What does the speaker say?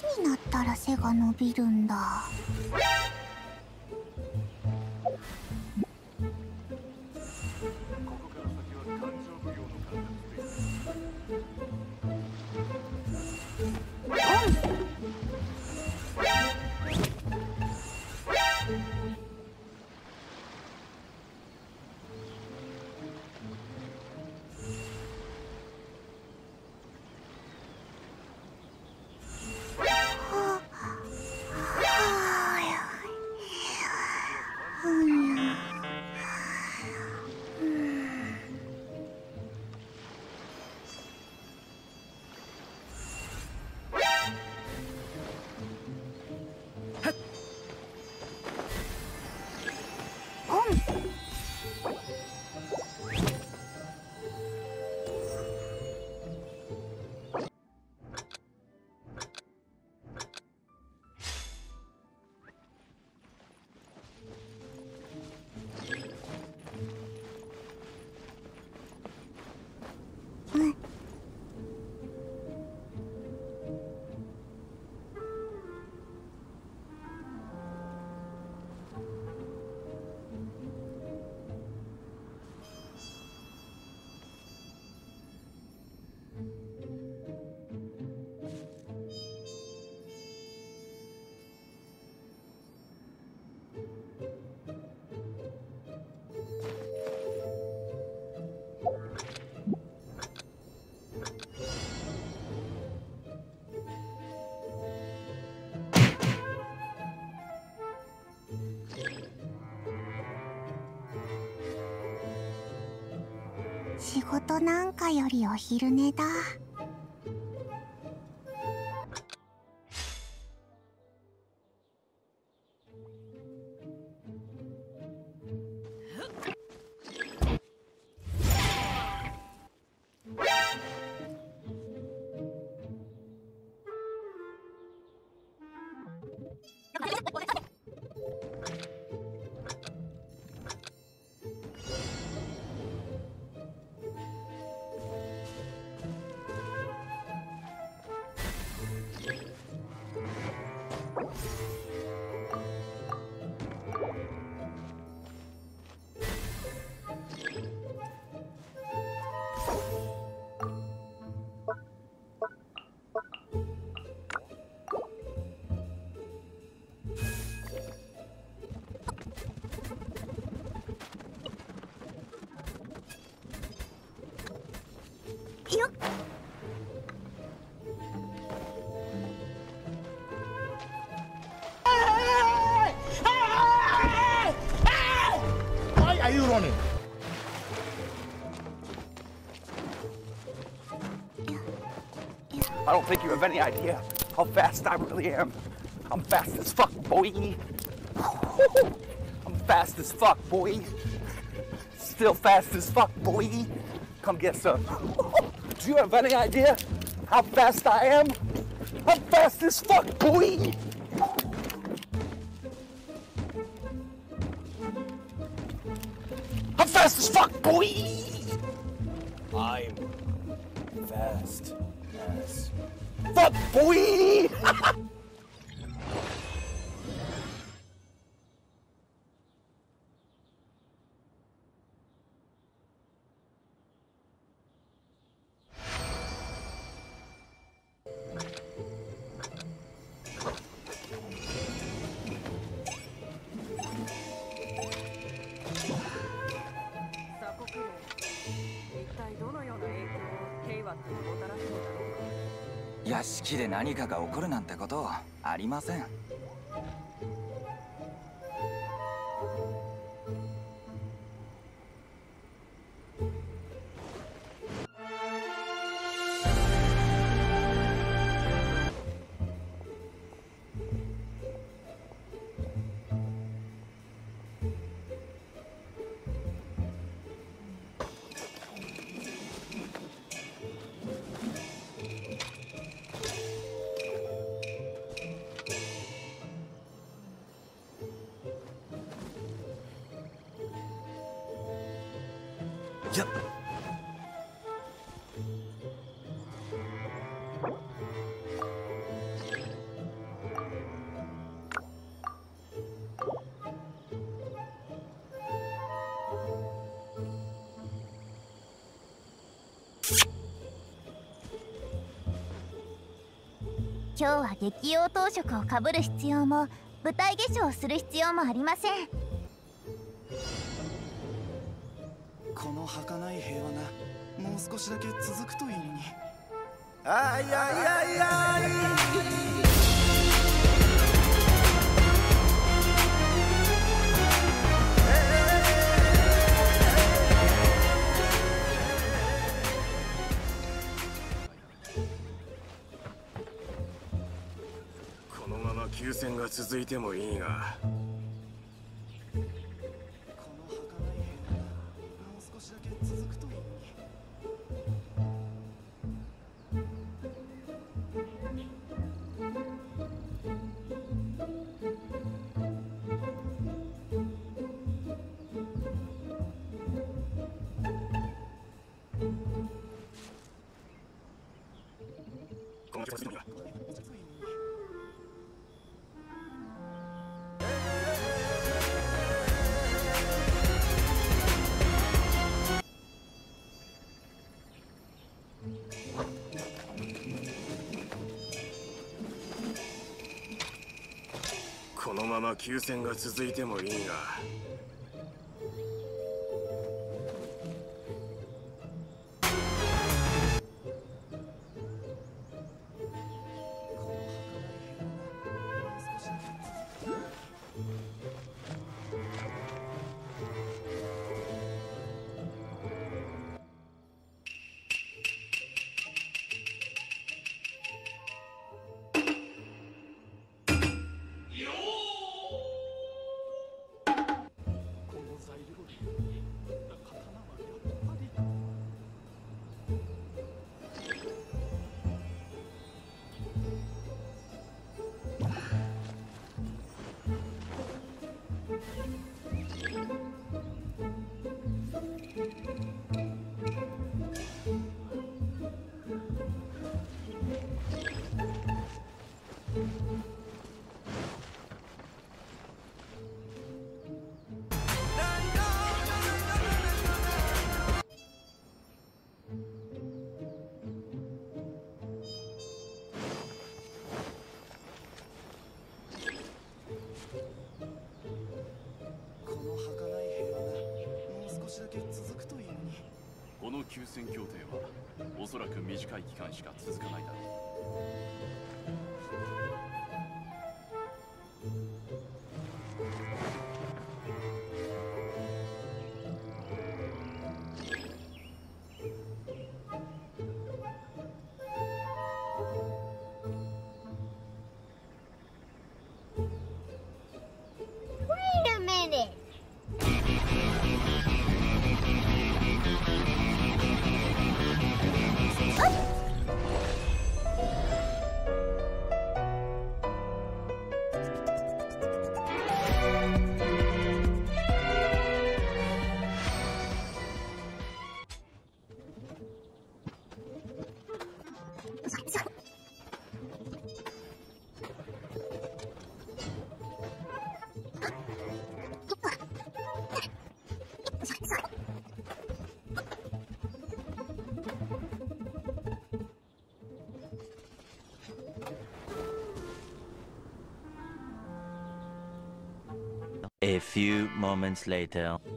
になったら背が伸びるんだ。仕事なんかよりお昼寝だ。よっ。 Why are you running? I don't think you have any idea how fast I really am. I'm fast as fuck, boy. I'm fast as fuck, boy. Still fast as fuck, boy. Come get some. Do you have any idea how fast I am? I'm fast as fuck, boy. I'm fast as fuck, boy. I'm fast as fuck, boy. 屋敷で何かが起こるなんてことありません。やっ。 今日は劇用当色をかぶる必要も舞台化粧をする必要もありません。 この儚い平和がもう少しだけ続くといいのに。あいやいやいやい。 このまま休戦が続いてもいいが、 この儚い平和がもう少しだけ続くといいのに。 この曲にはこのまま休戦が続いてもいいが、 この休戦協定はおそらく短い期間しか続かないだろう。 Wait a minute. A few moments later.